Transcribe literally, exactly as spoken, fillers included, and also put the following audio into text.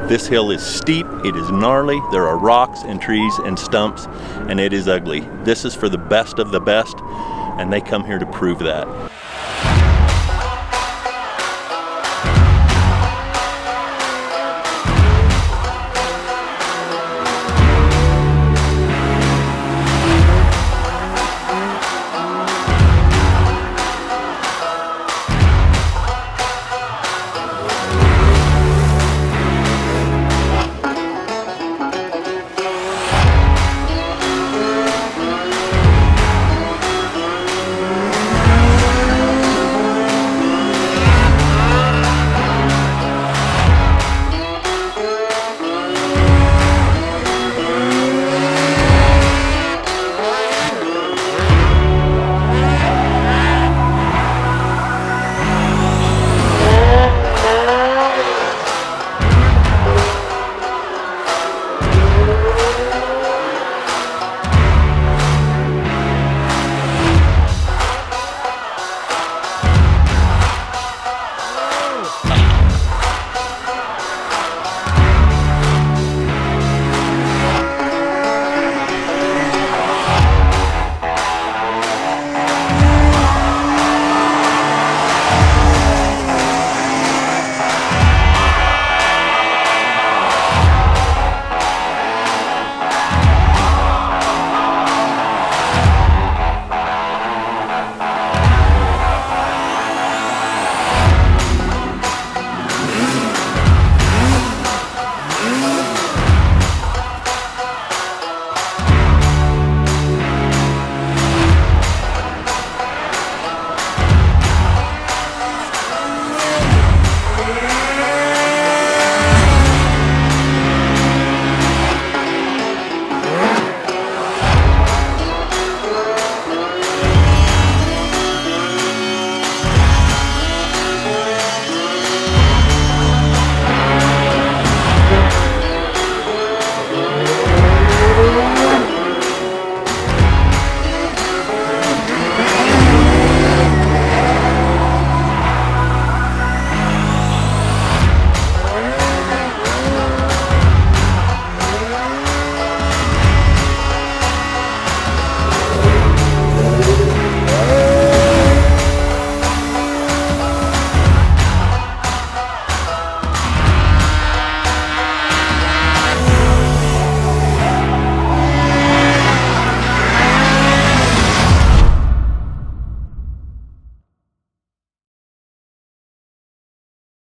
This hill is steep, it is gnarly, there are rocks and trees and stumps, and it is ugly. This is for the best of the best, and they come here to prove that.